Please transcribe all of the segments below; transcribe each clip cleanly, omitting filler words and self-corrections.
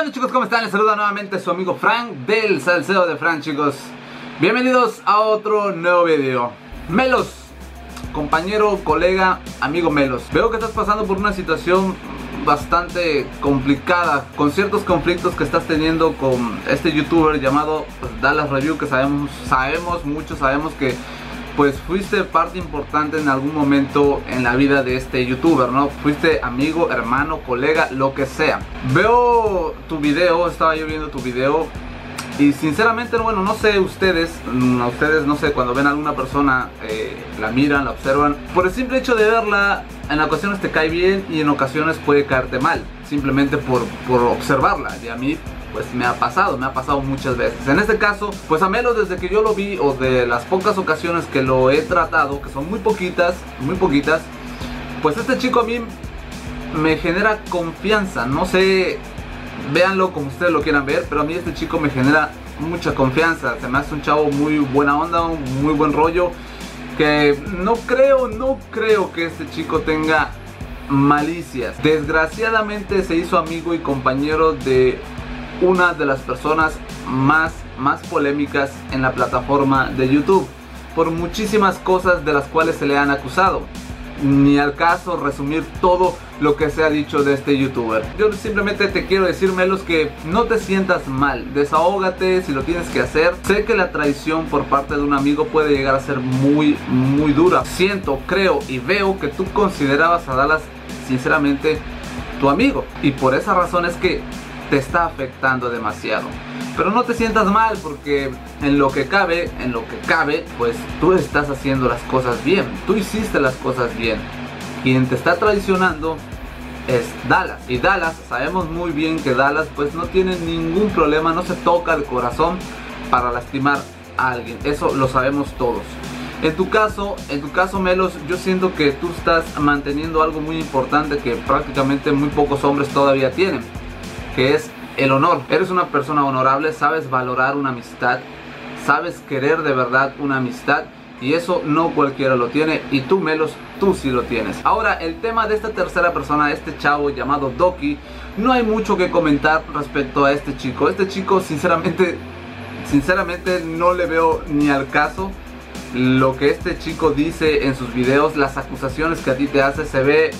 Hola chicos, ¿cómo están? Les saluda nuevamente su amigo Frank del Salseo de Frank, chicos. Bienvenidos a otro nuevo video. Melos, compañero, colega, amigo Melos, veo que estás pasando por una situación bastante complicada, con ciertos conflictos que estás teniendo con este youtuber llamado Dallas Review, que muchos sabemos que pues fuiste parte importante en algún momento en la vida de este youtuber, ¿no? Fuiste amigo, hermano, colega, lo que sea. Veo tu video, estaba yo viendo tu video y sinceramente, bueno, no sé ustedes, no sé, cuando ven a alguna persona, la miran, la observan, por el simple hecho de verla, en ocasiones te cae bien y en ocasiones puede caerte mal, simplemente por observarla. Y a mí pues me ha pasado muchas veces. En este caso, pues a Melos, desde que yo lo vi, o de las pocas ocasiones que lo he tratado, que son muy poquitas, pues este chico a mí me genera confianza. No sé, véanlo como ustedes lo quieran ver, pero a mí este chico me genera mucha confianza. Se me hace un chavo muy buena onda, un muy buen rollo, que no creo que este chico tenga malicias. Desgraciadamente se hizo amigo y compañero de una de las personas más polémicas en la plataforma de YouTube, por muchísimas cosas de las cuales se le han acusado. Ni al caso resumir todo lo que se ha dicho de este youtuber. Yo simplemente te quiero decir, Melos, que no te sientas mal, desahógate si lo tienes que hacer. Sé que la traición por parte de un amigo puede llegar a ser muy dura. Siento, creo y veo que tú considerabas a Dallas sinceramente tu amigo, y por esa razón es que te está afectando demasiado. Pero no te sientas mal, porque en lo que cabe, pues tú estás haciendo las cosas bien. Tú hiciste las cosas bien. Quien te está traicionando es Dallas. Y Dallas, sabemos muy bien que Dallas pues no tiene ningún problema, no se toca el corazón para lastimar a alguien. Eso lo sabemos todos. En tu caso, Melos, yo siento que tú estás manteniendo algo muy importante que prácticamente muy pocos hombres todavía tienen, que es el honor. Eres una persona honorable, sabes valorar una amistad, sabes querer de verdad una amistad, y eso no cualquiera lo tiene, y tú, Melos, tú sí lo tienes. Ahora, el tema de esta tercera persona, este chavo llamado Doki, no hay mucho que comentar respecto a este chico. Este chico sinceramente no le veo ni al caso. Lo que este chico dice en sus videos, las acusaciones que a ti te hace, se ve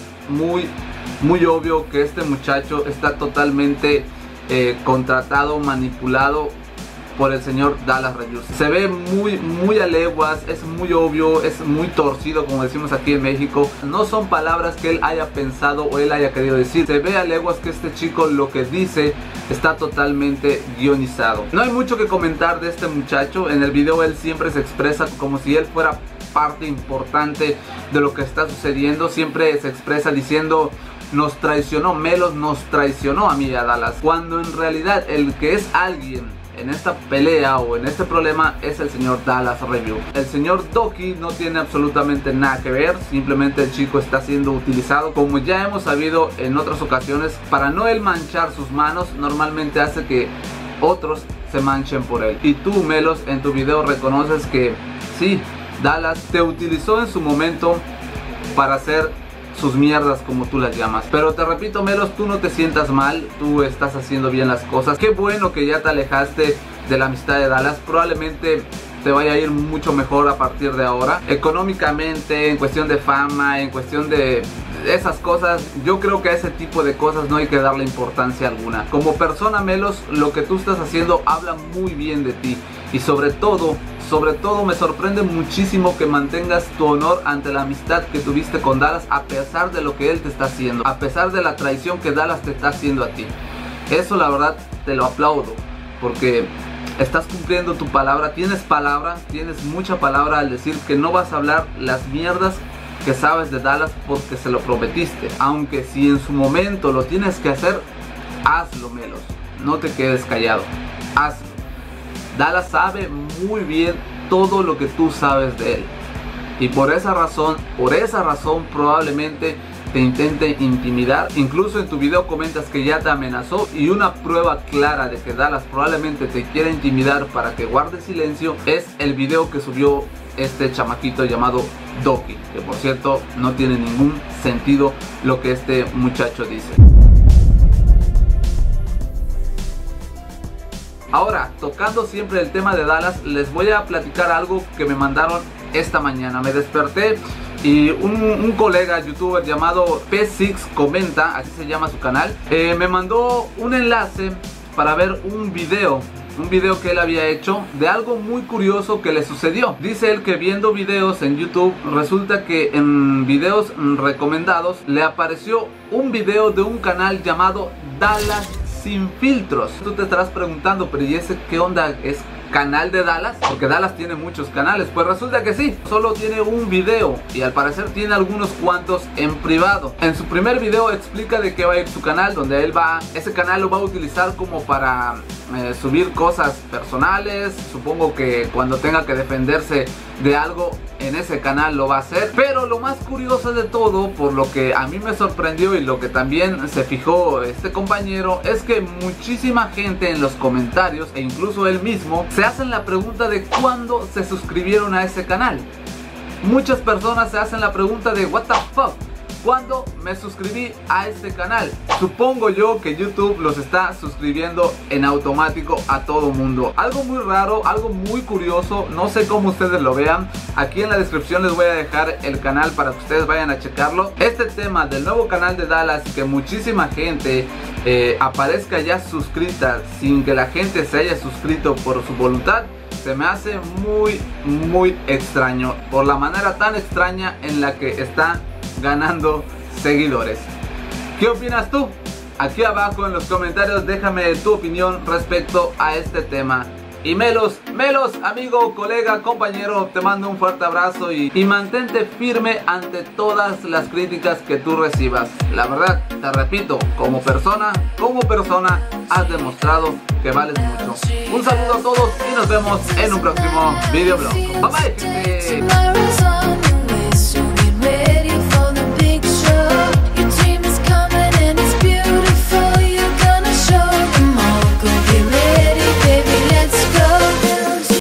muy obvio que este muchacho está totalmente contratado, manipulado por el señor Dallas Review. Se ve muy a leguas, es muy obvio, es muy torcido, como decimos aquí en México. No son palabras que él haya pensado o él haya querido decir. Se ve a leguas que este chico lo que dice está totalmente guionizado. No hay mucho que comentar de este muchacho. En el video él siempre se expresa como si él fuera parte importante de lo que está sucediendo. Siempre se expresa diciendo: nos traicionó Melos, nos traicionó a mí y a Dallas, cuando en realidad el que es alguien en esta pelea o en este problema es el señor Dallas Review. El señor Doki no tiene absolutamente nada que ver, simplemente el chico está siendo utilizado, como ya hemos sabido en otras ocasiones. Para no él manchar sus manos, normalmente hace que otros se manchen por él. Y tú, Melos, en tu video reconoces que sí, Dallas te utilizó en su momento para hacer sus mierdas, como tú las llamas. Pero te repito, Melos, tú no te sientas mal, tú estás haciendo bien las cosas. Qué bueno que ya te alejaste de la amistad de Dallas. Probablemente te vaya a ir mucho mejor a partir de ahora, económicamente, en cuestión de fama, en cuestión de esas cosas. Yo creo que a ese tipo de cosas no hay que darle importancia alguna. Como persona, Melos, lo que tú estás haciendo habla muy bien de ti, y sobre todo me sorprende muchísimo que mantengas tu honor ante la amistad que tuviste con Dallas, a pesar de lo que él te está haciendo, a pesar de la traición que Dallas te está haciendo a ti. Eso la verdad te lo aplaudo, porque estás cumpliendo tu palabra, tienes mucha palabra al decir que no vas a hablar las mierdas que sabes de Dallas, porque se lo prometiste. Aunque si en su momento lo tienes que hacer, hazlo, Melos, no te quedes callado, hazlo. Dallas sabe muy bien todo lo que tú sabes de él, y por esa razón probablemente te intente intimidar. Incluso en tu video comentas que ya te amenazó, y una prueba clara de que Dallas probablemente te quiera intimidar para que guardes silencio es el video que subió este chamaquito llamado Doki, que por cierto no tiene ningún sentido lo que este muchacho dice. Ahora, tocando siempre el tema de Dallas, les voy a platicar algo que me mandaron esta mañana. Me desperté y un colega youtuber llamado P6 Comenta, así se llama su canal, me mandó un enlace para ver un video que él había hecho de algo muy curioso que le sucedió. Dice él que viendo videos en YouTube, resulta que en videos recomendados le apareció un video de un canal llamado Dallas Sin Filtros. Tú te estarás preguntando, pero ¿y ese qué onda? ¿Es canal de Dallas? Porque Dallas tiene muchos canales. Pues resulta que sí, solo tiene un video y al parecer tiene algunos cuantos en privado. En su primer video explica de qué va a ir su canal, donde él va, ese canal lo va a utilizar como para subir cosas personales. Supongo que cuando tenga que defenderse de algo en ese canal lo va a hacer. Pero lo más curioso de todo, por lo que a mí me sorprendió y lo que también se fijó este compañero, es que muchísima gente en los comentarios e incluso él mismo se hacen la pregunta de cuándo se suscribieron a ese canal. Muchas personas se hacen la pregunta de what the fuck, ¿cuándo me suscribí a este canal? Supongo yo que YouTube los está suscribiendo en automático a todo mundo. Algo muy raro, algo muy curioso, no sé cómo ustedes lo vean. Aquí en la descripción les voy a dejar el canal para que ustedes vayan a checarlo. Este tema del nuevo canal de Dallas, que muchísima gente aparezca ya suscrita sin que la gente se haya suscrito por su voluntad, se me hace muy extraño, por la manera tan extraña en la que está ganando seguidores. ¿Qué opinas tú? Aquí abajo en los comentarios déjame tu opinión respecto a este tema. Y Melos, amigo, colega, compañero, te mando un fuerte abrazo y mantente firme ante todas las críticas que tú recibas. La verdad, te repito, como persona has demostrado que vales mucho. Un saludo a todos y nos vemos en un próximo videoblog. Bye bye, gente.